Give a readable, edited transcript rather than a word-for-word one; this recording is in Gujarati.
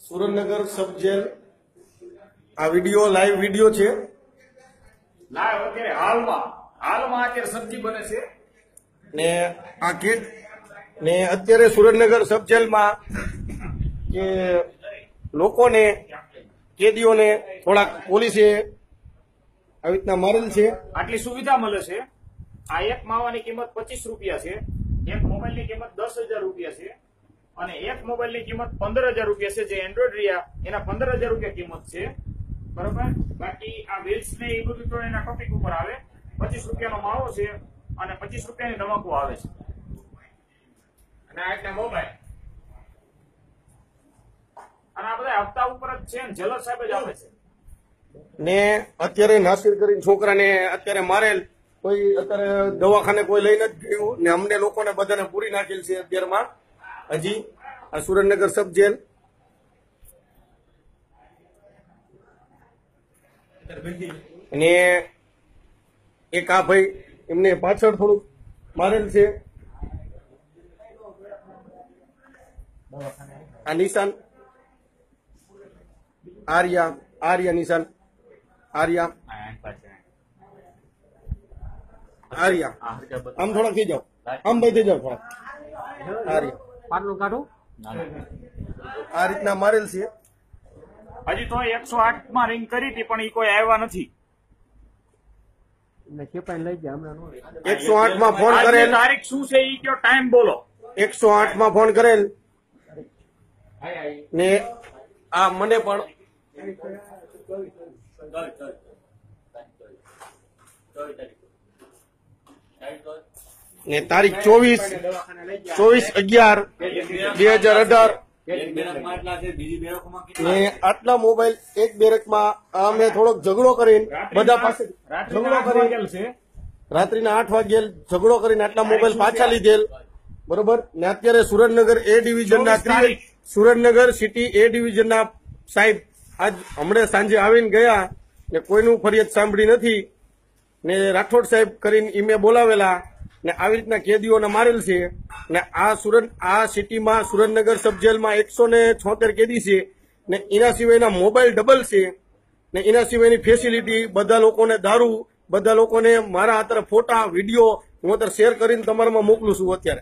સુરેન્દ્રનગર સબ જેલ આ વિડીયો લાઈવ વિડીયો છે. લાઈવ અત્યારે હાલમાં અત્યારે સબ્જી બને છે ને આ કેદ ને અત્યારે સુરેન્દ્રનગર સબ જેલમાં કે લોકોને કેદીઓને થોડાક પોલીસે આવી રીતના મારેલ છે. આટલી સુવિધા મળે છે. આ એક માવાની કિંમત 25 રૂપિયા છે, એક મોબાઈલની કિંમત 10,000 રૂપિયા છે અને એક મોબાઈલની કિંમત 15,000 રૂપિયા છે. જે એન્ડ્રોઈડ રહ્યા એના 15,000 રૂપિયા કિંમત છે, બરોબર. બાકી આ વ્હીલ્સ ને એ બધું તો એના ટોપિક ઉપર આવે. 25 રૂપિયાનો માવો છે અને 25 રૂપિયાની તમાકુ આવે છે અને આ એટલે મોબાઈલ અને આ બધા હપ્તા ઉપર જ છે ને જેલર સાહેબ જ આપે છે. ને અત્યારે નાસિર કરીને છોકરાને અત્યારે મારેલ, કોઈ અત્યારે દવાખાને કોઈ લઈ નથી ગયું ને અમને લોકોને બધાને પૂરી નાખેલ છે અત્યારમાં. હજી આ સુરેન્દ્રનગર સબ જેલ અને એક આ ભાઈ એમને પાછળ થોડુંક મારેલ છે. આ નિશાન આર્યા નિશાન આર્યા આમ થોડા થઈ જાઓ, આમ ભાઈ થઈ જાઓ થોડા. આર્યા આ રીતના મારેલ છે. હજી તો 108 માં રિંગ કરી હતી પણ એ કોઈ આવ્યા નથી. 108 માં ફોન કરેલ, તારીખ શું છે એ કયો, ટાઈમ બોલો. 108 માં ફોન કરેલ ને આ મને પણ ને તારીખ 24/11/2018 ને આટલા મોબાઈલ એક બેરકમાં અમે થોડોક ઝઘડો કરીને બધા પાસે ઝઘડો કરી રાત્રિના 8 વાગે ઝઘડો કરીને આટલા મોબાઈલ પાછા લીધેલ, બરોબર. ને અત્યારે સુરેન્દ્રનગર એ ડિવિઝનના સુરેન્દ્રનગર સિટી એ ડિવિઝનના સાહેબ આજ હમણાં સાંજે આવીને ગયા ને કોઈનું ફરિયાદ સાંભળી નથી ને રાઠોડ સાહેબ કરીને ઈમે બોલાવેલા ને આવી રીતના કેદીઓને મારેલ છે. ને આ સિટીમાં સુરેન્દ્રનગર સબ જેલમાં 176 કેદી છે ને એના સિવાયના મોબાઈલ ડબલ છે ને એના સિવાયની ફેસિલિટી બધા લોકોને દારૂ, બધા લોકોને મારા અત્યારે ફોટા વિડીયો હું અત્યારે શેર કરીને તમારામાં મોકલું છું અત્યારે.